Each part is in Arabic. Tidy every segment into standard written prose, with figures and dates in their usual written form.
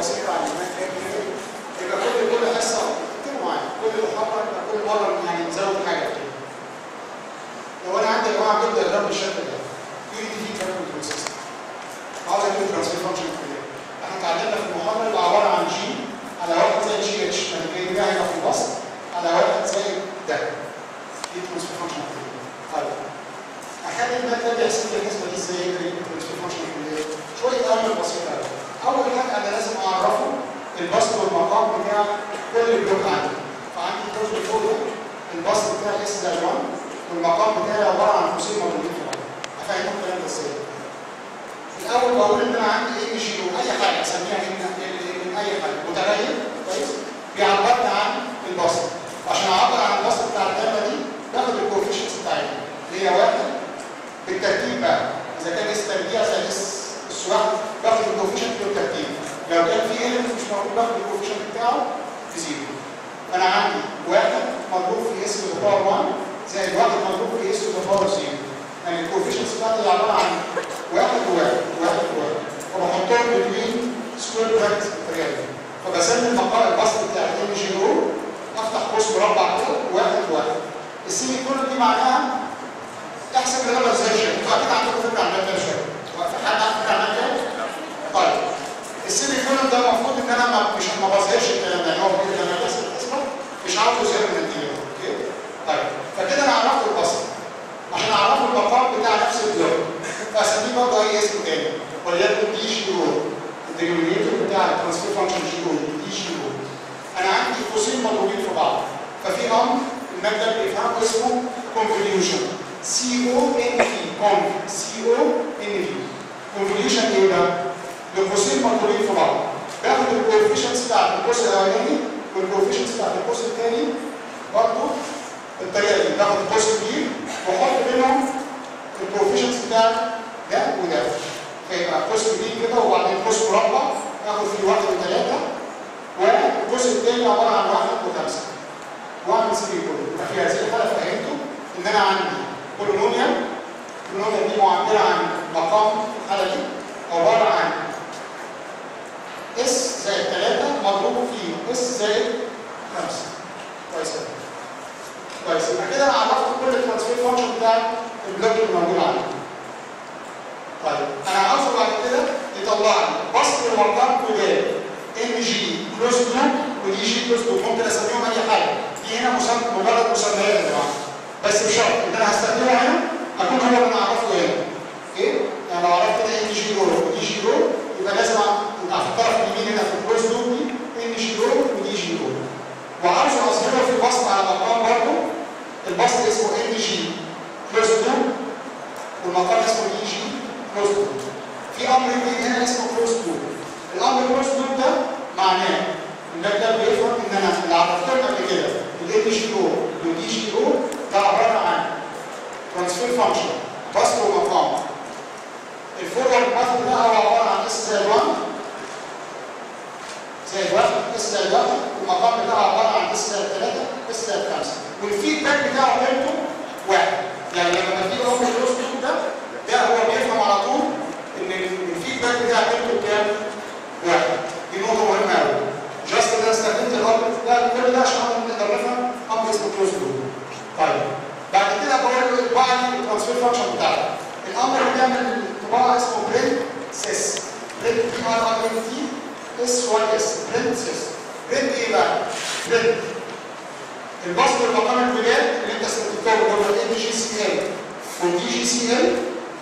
بسيطه عن يبقى كل حصه اكتبوا معايا كل محاضره يبقى كل مره يعني نزود حاجه كده. لو انا عندي يا جماعه جبت الجرام بالشكل ده يونيتي في كلام بروسيس عاوز اجيب ترانسفير فانكشن كده. احنا اتعلمنا في المحاضره اللي عباره عن جي على واحد زائد جي اتش نتيجه ده هنا في الوسط على واحد زائد ده. دي ترانسفير فانكشن كده. طيب اخلي الماده دي يحسب لي النسبه دي ازاي يجري ترانسفير فانكشن كده. شويه اوامر بسيطه قوي. اول حاجه انا لازم اعرفه البسط والمقام بتاع كل بلوك عندي. فعندي الجزء اللي فوق ده البسط بتاعي اس زائد 1 والمقام بتاعي عباره عن قوسين موجودين في بعض. هفهمكم الكلام ده ازاي. الاول بقول ان انا عندي ايه مش اي حاجه اسميها من اي حاجه متغير كويس بيعبرني عن البسط. عشان اعبر عن البسط بتاع الداله دي باخد الكوفيشنتس بتاعتها اللي هي واحد بالترتيب بقى. اذا كان اس تربيع زي اس السواق باخد الكوفيشنت بالترتيب. لو كان في ايلمنت مش موجود باخد الكوفيشنت بتاعه بزيرو. فانا عندي واحد مضروب في اس تو ذا باور 1 زائد واحد مضروب في اس تو ذا باور 0. يعني الكوفيشنتس بتاعتي عباره عن واحد وواحد وواحد وواحد وبحطهم بين سكوير براكتس بالطريقه دي. فبسمي المقام البسط بتاع ام جي او افتح قوس مربع كده واحد وواحد. السيمي كولون دي معناها احسب ريلايزيشن. اكيد عندكم فكره عن الماده شويه. حد عنده فكره عن الماده؟ طيب السيمي كولون ده المفروض ان انا ما بظهرش الكلام ده. يعني هو بيقول لما يحصل اصلا مش عاوز يظهر النتيجه. اوكي؟ طيب فكده انا عرفت البسط. عشان اعرفوا المقام بتاع نفس البلوك فاسميه برضه اي اسم تاني وليكن دي جي او. الدينومينيتور بتاع الترانسفير فانكشن جي او دي جي او. انا عندي قوسين مضروبين في بعض ففي امر الماده بيفهمه اسمه كونفوليوشن سي او ان في كونف سي او ان في. كونفوليوشن ايه ده؟ القوسين مضروبين في بعض باخد الكوفيشنتس بتاعت القوس الاولاني والكوفيشنتس بتاعت القوس الثاني برضه بالطريقه دي. باخد قوس كبير واحط بينهم الكوفيشنتس بتاع ده وده. فيبقى قوس كبير كده وبعدين قوس مربع اخد فيه 1 و3 والقوس الثاني عباره عن 1 و5 واعمل سيمي كولون. يبقى في هذه الحاله فهمتوا ان انا عندي بولينوميال. البولينوميال دي معبره عن مقام الحاله دي عباره عن اس زائد 3 مضروب في اس زائد 5. كويس كده. كويس يبقى كده انا عرفت كل الترانسفير فانكشن بتاع البلوك اللي موجود عندي. طيب انا عاوزه بعد كده يطلع لي بسط المقام كودات ان جي كلوز لوب ودي جي كلوز لوب. ممكن اسميهم اي حاجه. دي هنا مجرد مسميات يا جماعه بس بشرط ان انا هستخدمه هنا اكون هو اللي انا اعرفه هنا. اوكي؟ يعني لو عرفت كده ان جي رو ودي جي رو يبقى لازم يبقى في الطرف اليمين هنا في الكلوز لوب دي ان جي رو ودي جي رو. وعاوز اظهره في بسط على مقام برضه البسط اسمه ان جي كلوز لوب والمقام اسمه اي جي كلوز لوب. في امر جديد هنا اسمه كلوز لوب. الامر كلوز لوب ده معناه ان ده بيفهم ان انا اللي عرفتهم قبل كده الان جي او والدي جي او ده عباره عن ترانسفير فانكشن بسط ومقام. الفورورد باث ده هو عباره عن اس زائد 1 زائد 1 اس زائد 1 والمقام بتاعه عباره عن اس زائد 3 اس زائد 5 والفيدباك بتاعه قيمته 1. يعني لما بتيجي اول كلوز لوب ده هو بيفهم على طول ان الفيدباك بتاع قيمته كام؟ 1. دي نقطه مهمه قوي. جاست ان انا استخدمت الامر ده كل ده عشان نقدر نفهم امر اسمه كلوز لوب. طيب بعد كده بقول له اطبع لي الترانسفير فانكشن بتاعتك. الامر بيعمل طباعه اسمه برنت سيس. برنت بي ار اي ان تي اس واي اس برنت سيس. برنت ايه بقى؟ برنت البسط والمقام الكليات اللي انت استخدمتهم اللي هو الام جي سي ال والدي جي سي ال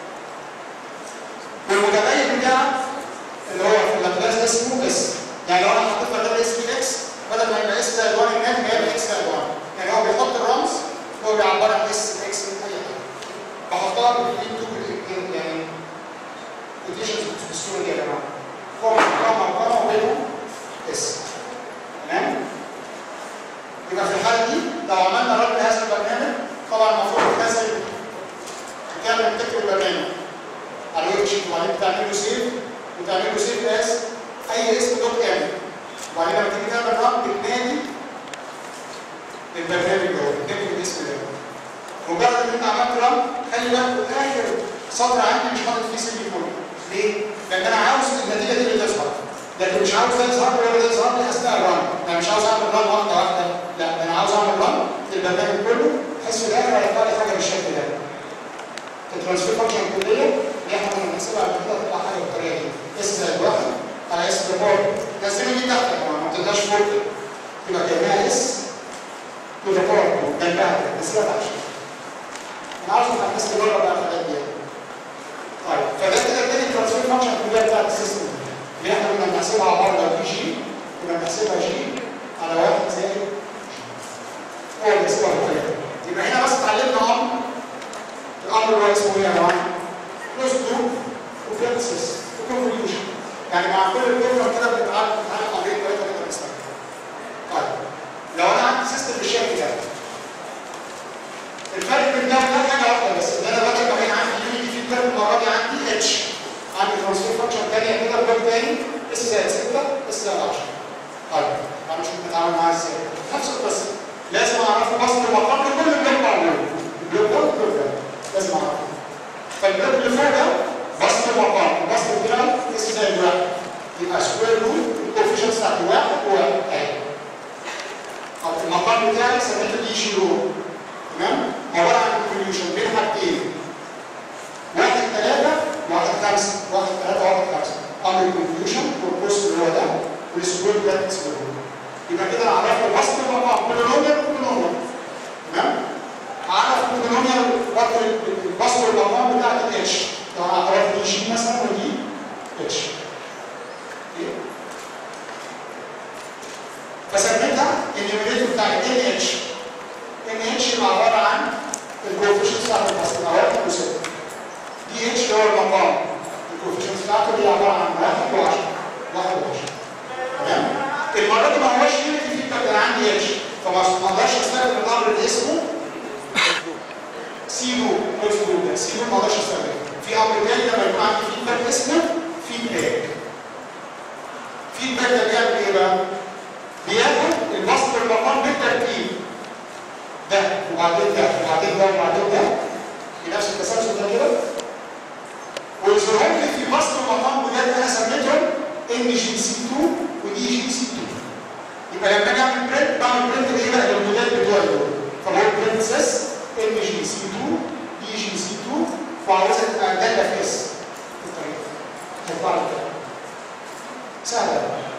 والمتغير بتاعك اللي هو في اللابلاس اسمه اس. يعني لو انا حطيت بدل اس بي اكس بدل ما يبقى اس زائد 1 هناك هيبقى اكس زائد 1. يعني هو بيحط الرمز هو بيعبر عن اس اكس من اي حاجه. بحطها بالانتو يعني كوتيشنز بالصوره دي يا جماعه. مقام وبينهم اس. تمام؟ يبقى في الحاله دي لو عملنا رن لهذا البرنامج طبعا المفروض تعمل تكتب البرنامج على الويب شيت وبعدين تعمل له سيف وتعمل له سيف اس اي اسم دوت كامل. وبعدين لما تيجي تعمل رن بتنادي البرنامج ده بتكتب الاسم ده. مجرد ان انت عملت رن خلي بالك اخر سطر عندي مش حاطط فيه سيمي كولون. ليه؟ لان انا عاوز النتيجه دي اللي تظهر. لكن مش عاوز ده يظهر لي ولا ده يظهر لي اثناء الرن، انا مش عاوز اعمل رن واحده، لا انا عاوز اعمل رن للبرنامج كله بحيث في الاخر هيطلع لي حاجه بالشكل ده. الترانسفير فانكشن الكليه اللي احنا كنا بنحسبها قبل كده تطلع حاجه بالطريقه دي، اس زائد 1 على اس ريبورت، نزلوا دي تحت يا جماعه ما تبقاش فوق يبقى كانها اس تو ريبورت جنبها كده نزلها تحت. انا عاوز الناس تجرب بقى الحاجات دي. طيب فده كده تاني الترانسفير فانكشن الكليه بتاعت السيستم اللي احنا كنا بنحسبها على بعض لو دي جي كنا بنحسبها جي على 1 زائد هو بيحسبها بالطريقه. يبقى هنا بس اتعلمنا الامر اللي هو اسمه ايه يا جماعه؟ كلوز لوب وفلكسس وكونفوليوشن. يعني مع كل البروجرام كده بنتعلم امرين ثلاثه كده بنستخدمهم. طيب لو انا عندي سيستم بالشكل ده الفرق بين ده وده حاجه واحده بس، ان انا بدل ما كان عندي يونيتي فيدباك المره دي عندي اتش، عندي ترانسفير فانكشن ثانيه كده بلوك ثاني اس زائد 6 اس زائد 10. طيب انا مش بتعامل معاه ازاي؟ نفس القصه لازم اعرفه بسط المقام لكل بلوك معمول. البلوك ده والبلوك ده لازم اعرفه. فالبلوك اللي فوق ده بسط المقام، البسط بتاعي اس زائد 1 يبقى سكوير روت الكوفيشنت بتاعتي 1 و1 اهي. طب المقام بتاعي سميته دي جي رو تمام؟ عباره عن كونفوليوشن بين حاجتين 1 3 1 5 1 3 1 5 امر الكونفوليوشن والبوست اللي هو ده والسكوير ده اسمه يبقى كده انا عرفت بسط المقام بولينوميال وبولينوميال تمام؟ عرف البولينوميال برضه البسط المقام بتاعت الاتش لو انا اعتبرت دي جي مثلا ودي اتش فسميتها النيوميريتور بتاع ان اتش ان اتش اللي عباره عن الكوفيشنت بتاعت البسط اللي هو 1 و6 دي اتش اللي هو المقام الكوفيشنت بتاعته اللي عباره عن 1 و10 1 و10 تمام؟ المره دي ما هوش يونيتي فيدباك انا عندي اتش فما اقدرش استخدم الامر اللي اسمه سي لوب كلوز لوب ده سي لوب ما اقدرش استخدمه. في امر تاني لما يكون عندي فيدباك اسمه فيدباك. فيدباك ده بيعمل ايه بقى؟ بياخد البسط المقام بالترتيب ده وبعدين ده وبعدين ده وبعدين ده بنفس التسلسل ده كده ويظهرهم لي في بسط المقام بجد انا سميتهم ان جي سي 2 ودي جي سي 2. يبقى لما اجي اعمل برنت بعمل برنت لايه بقى؟ للموديل بتوعي دول. فبقول برنت سيس ان جي سي 2 دي جي سي 2 وعاوزها تبقى داله في اس بالطريقه دي. هيطلع لي كده. سهله.